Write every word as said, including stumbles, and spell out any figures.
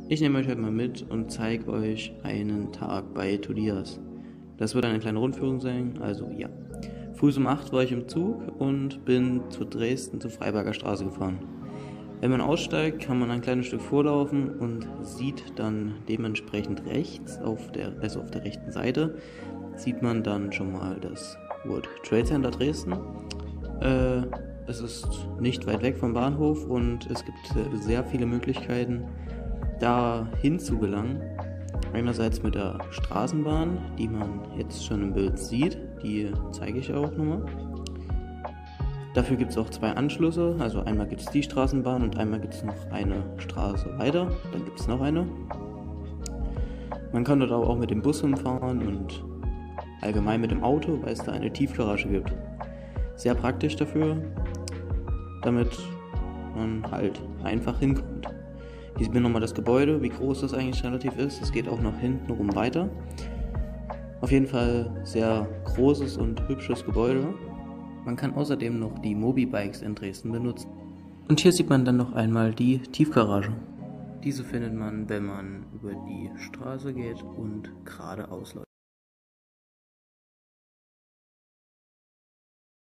Ich nehme euch heute mal mit und zeige euch einen Tag bei Tobias. Das wird eine kleine Rundführung sein, also ja. Früh um acht war ich im Zug und bin zu Dresden zur Freiberger Straße gefahren. Wenn man aussteigt, kann man ein kleines Stück vorlaufen und sieht dann dementsprechend rechts, auf der, also auf der rechten Seite, sieht man dann schon mal das World Trade Center Dresden. Äh, es ist nicht weit weg vom Bahnhof und es gibt sehr viele Möglichkeiten, da hinzugelangen. Einerseits mit der Straßenbahn, die man jetzt schon im Bild sieht, die zeige ich auch nochmal. Dafür gibt es auch zwei Anschlüsse, also einmal gibt es die Straßenbahn und einmal gibt es noch eine Straße weiter, dann gibt es noch eine. Man kann dort auch mit dem Bus hinfahren und allgemein mit dem Auto, weil es da eine Tiefgarage gibt. Sehr praktisch dafür, damit man halt einfach hinkommt. Hier sieht man nochmal das Gebäude, wie groß das eigentlich relativ ist. Es geht auch noch hinten rum weiter. Auf jeden Fall sehr großes und hübsches Gebäude. Man kann außerdem noch die Mobibikes in Dresden benutzen. Und hier sieht man dann noch einmal die Tiefgarage. Diese findet man, wenn man über die Straße geht und geradeaus läuft.